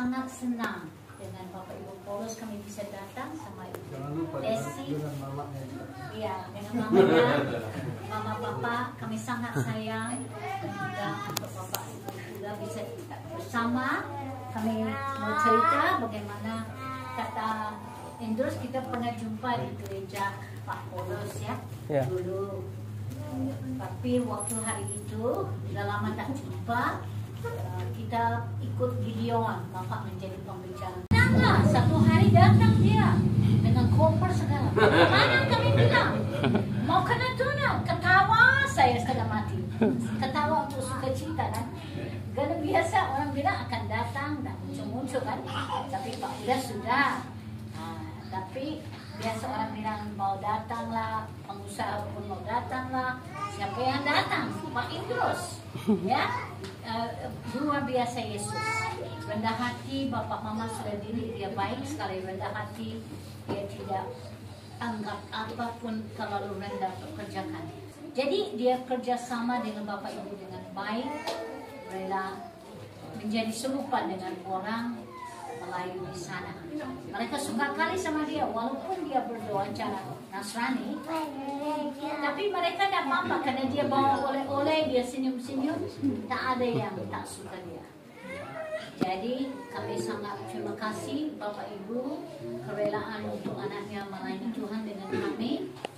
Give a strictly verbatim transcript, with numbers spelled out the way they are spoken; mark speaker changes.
Speaker 1: sangat senang dengan Bapak Ibu Paulus kami bisa datang sama Ibu
Speaker 2: Jangan lupa
Speaker 1: Desi.
Speaker 2: dengan mamanya juga.
Speaker 1: Iya, dengan mamanya, mama bapak kami sangat sayang dan juga untuk Bapak Ibu juga bisa kita bersama. Kami mau cerita bagaimana kata Indros kita pernah jumpa di gereja Pak Paulus ya,
Speaker 3: Ya.
Speaker 1: dulu. Tapi waktu hari itu udah lama tak jumpa, eh, kita ikut Gideon, Bapak menjadi pembicara. Nah, satu hari datang dia dengan koper segala. Mana kami bilang mau kena tuna, ketawa saya setengah mati. Ketawa untuk sukacita kan. Karena biasa orang bilang akan datang dan muncul-muncul kan. Tapi Pak udah sudah. Nah, tapi biasa orang bilang mau datang lah, pengusaha pun mau datang lah. Siapa yang datang? Pak Indros, ya, uh, luar biasa Yesus. Rendah hati, Bapak Mama sudah diri dia baik sekali rendah hati. Dia tidak anggap apapun terlalu rendah untuk kerjakan. Jadi dia kerjasama dengan Bapak Ibu dengan baik, rela menjadi serupa dengan orang Melayu di sana. Mereka suka kali sama dia walaupun dia berdoa cara Nasrani, tapi mereka tidak apa-apa karena dia bawa oleh-oleh, dia senyum-senyum, tak ada yang tak suka dia. Jadi kami sangat terima kasih Bapak Ibu kerelaan untuk anaknya melayani Tuhan dengan kami.